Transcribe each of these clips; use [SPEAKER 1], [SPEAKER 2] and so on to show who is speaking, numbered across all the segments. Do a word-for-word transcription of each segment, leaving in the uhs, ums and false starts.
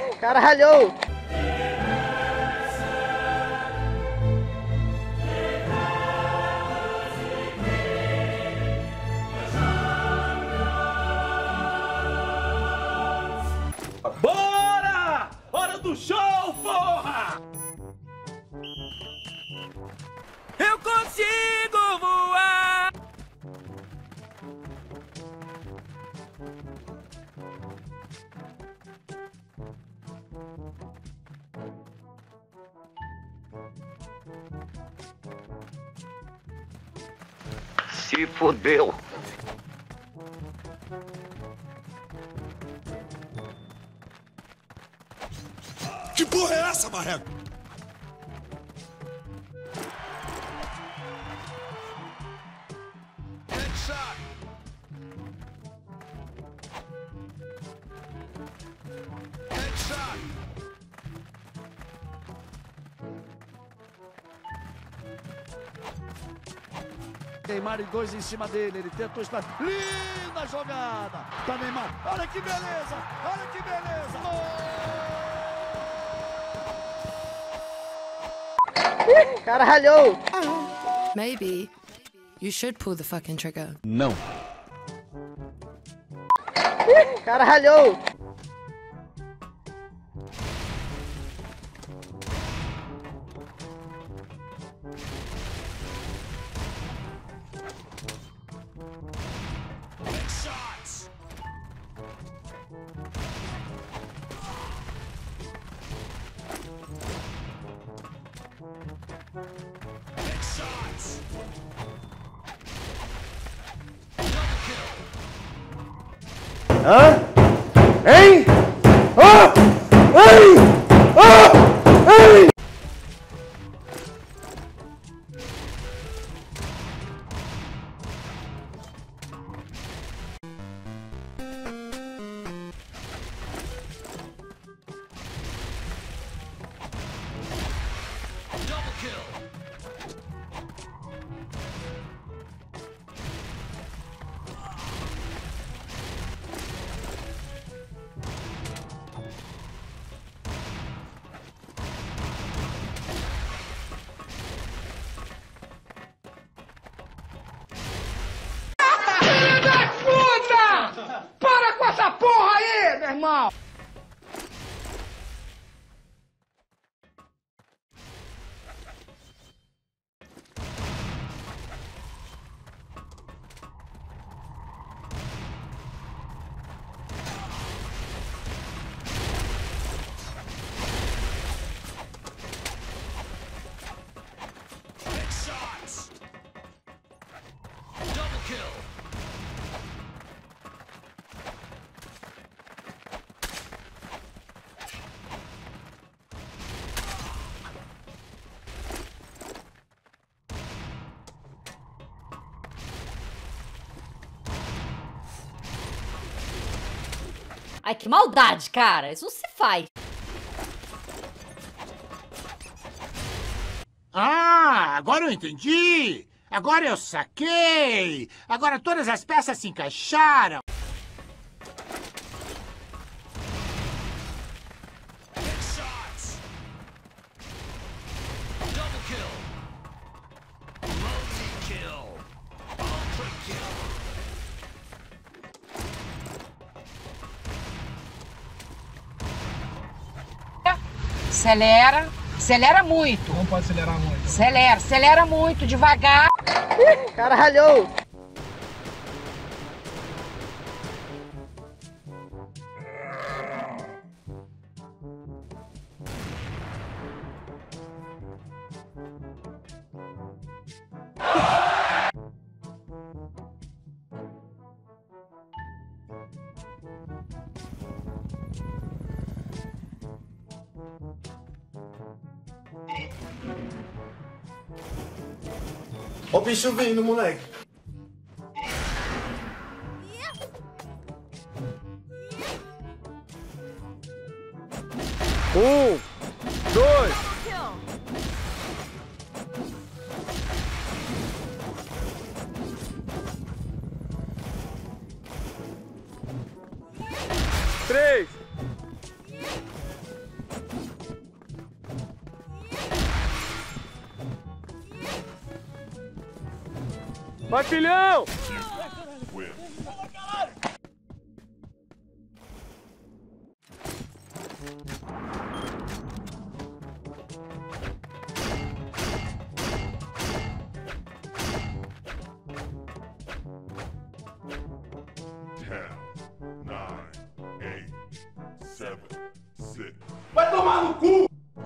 [SPEAKER 1] Caralho!
[SPEAKER 2] Bora! Hora do show, porra! Eu consigo voar!
[SPEAKER 3] Se fodeu.
[SPEAKER 4] Que porra é essa, marreco? Headshot. Headshot.
[SPEAKER 5] Neymar e dois em cima dele, ele tentou estar. Linda jogada! Tá Neymar, olha que beleza! Olha que beleza!
[SPEAKER 1] Caralho!
[SPEAKER 6] Maybe you should pull the fucking trigger.
[SPEAKER 2] Não.
[SPEAKER 1] Caralho!
[SPEAKER 4] Headshots. Headshots.
[SPEAKER 2] Hã? Hein? Ah! Ei! Ah! Ei!
[SPEAKER 4] Double kill.
[SPEAKER 1] Para com essa porra aí, meu irmão!
[SPEAKER 4] Headshots. Double kill.
[SPEAKER 7] Ai, que maldade, cara. Isso não se faz.
[SPEAKER 8] Ah, agora eu entendi! Agora eu saquei! Agora todas as peças se encaixaram!
[SPEAKER 4] Headshots. Double kill. Multi-kill. Ultra kill.
[SPEAKER 9] Acelera, acelera muito.
[SPEAKER 10] Não pode acelerar muito.
[SPEAKER 9] Acelera, acelera muito, devagar.
[SPEAKER 1] Caralho!
[SPEAKER 2] Ó o bicho vindo, moleque. Um, dois. Três. Vai, filhão! Vai tomar no cu!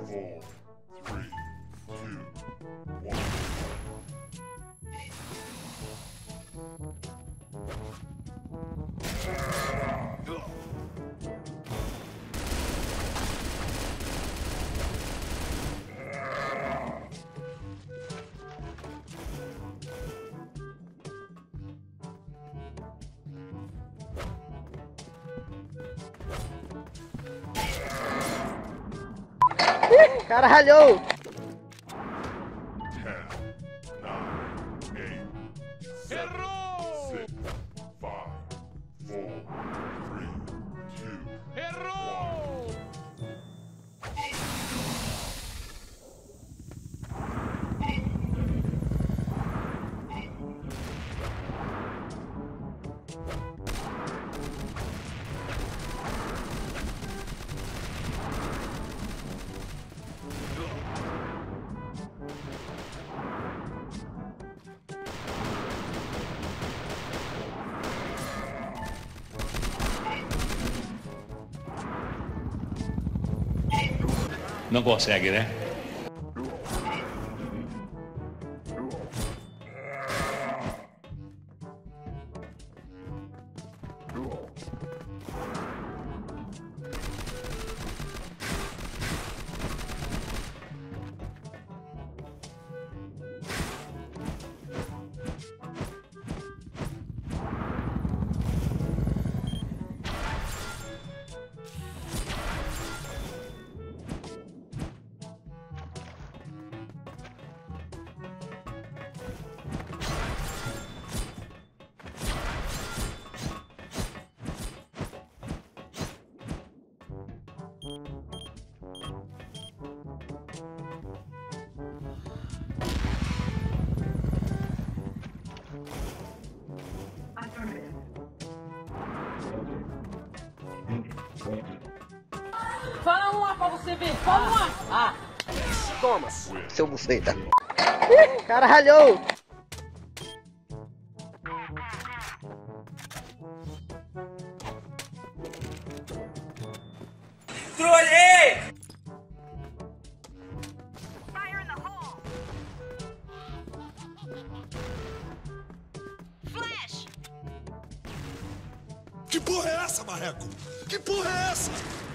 [SPEAKER 1] Caralho!
[SPEAKER 4] Não consegue, né?
[SPEAKER 9] Fala uma pra você ver, fala uma! Ah!
[SPEAKER 1] Toma, seu buceta. Caralho!
[SPEAKER 2] Trolei!
[SPEAKER 9] Flash!
[SPEAKER 5] Que porra é essa, marreco? Que porra é essa?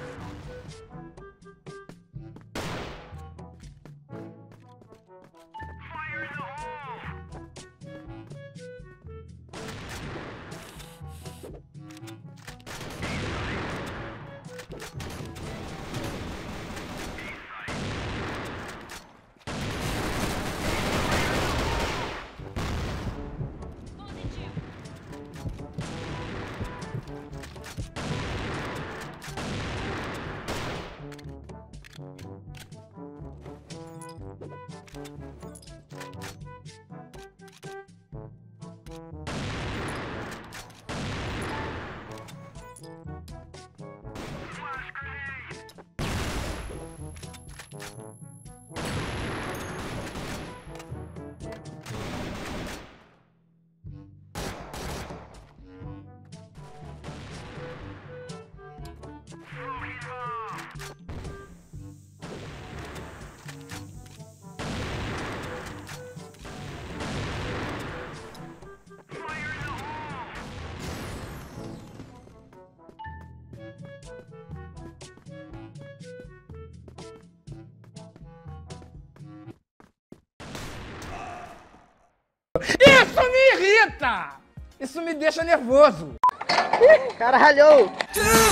[SPEAKER 1] Isso me irrita! Isso me deixa nervoso! Caralho!